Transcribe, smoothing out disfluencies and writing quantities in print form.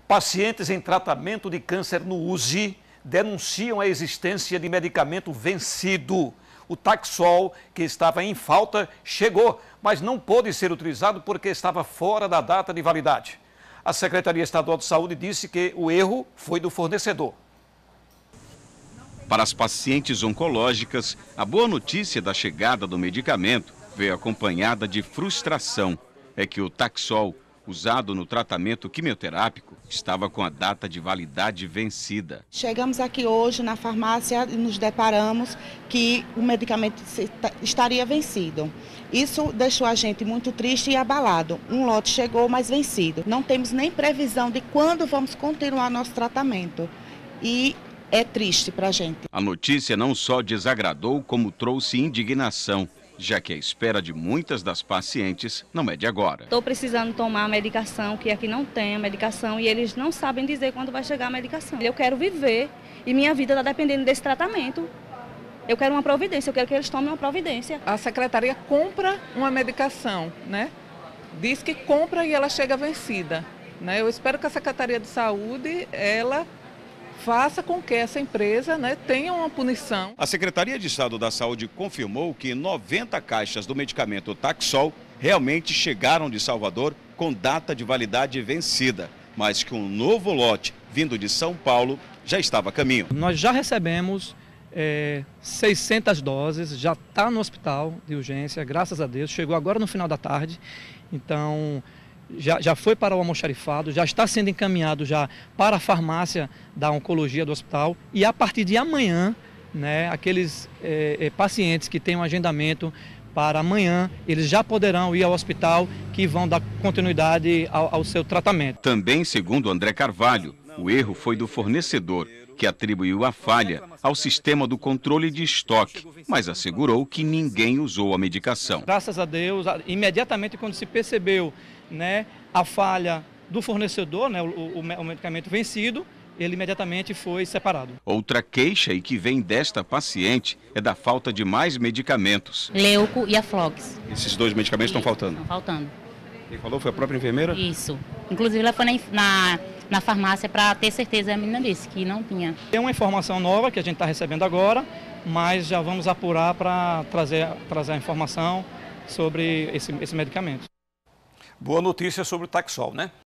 Pacientes em tratamento de câncer no UZI denunciam a existência de medicamento vencido. O Taxol, que estava em falta, chegou, mas não pôde ser utilizado porque estava fora da data de validade. A Secretaria Estadual de Saúde disse que o erro foi do fornecedor. Para as pacientes oncológicas, a boa notícia da chegada do medicamento veio acompanhada de frustração. É que o Taxol, usado no tratamento quimioterápico, estava com a data de validade vencida. Chegamos aqui hoje na farmácia e nos deparamos que o medicamento estaria vencido. Isso deixou a gente muito triste e abalado. Um lote chegou, mas vencido. Não temos nem previsão de quando vamos continuar nosso tratamento. E é triste para a gente. A notícia não só desagradou, como trouxe indignação, já que a espera de muitas das pacientes não é de agora. Estou precisando tomar a medicação, que aqui não tem a medicação, e eles não sabem dizer quando vai chegar a medicação. Eu quero viver e minha vida está dependendo desse tratamento. Eu quero uma providência, eu quero que eles tomem uma providência. A secretaria compra uma medicação, né? Diz que compra e ela chega vencida, né? Eu espero que a Secretaria de Saúde, ela faça com que essa empresa, né, tenha uma punição. A Secretaria de Estado da Saúde confirmou que 90 caixas do medicamento Taxol realmente chegaram de Salvador com data de validade vencida, mas que um novo lote vindo de São Paulo já estava a caminho. Nós já recebemos 600 doses, já está no hospital de urgência, graças a Deus, chegou agora no final da tarde, então já foi para o almoxarifado, já está sendo encaminhado já para a farmácia da oncologia do hospital e a partir de amanhã, né, aqueles pacientes que têm um agendamento para amanhã, eles já poderão ir ao hospital que vão dar continuidade ao seu tratamento. Também, segundo André Carvalho, o erro foi do fornecedor, que atribuiu a falha ao sistema do controle de estoque, mas assegurou que ninguém usou a medicação. Graças a Deus, imediatamente quando se percebeu, né, a falha do fornecedor, né, o medicamento vencido, ele imediatamente foi separado. Outra queixa e que vem desta paciente é da falta de mais medicamentos. Leuco e a Flox. Esses dois medicamentos estão faltando? Estão faltando. Quem falou foi a própria enfermeira? Isso. Inclusive ela foi na farmácia para ter certeza, a menina disse que não tinha. Tem uma informação nova que a gente está recebendo agora, mas já vamos apurar para trazer a informação sobre esse medicamento. Boa notícia sobre o Taxol, né?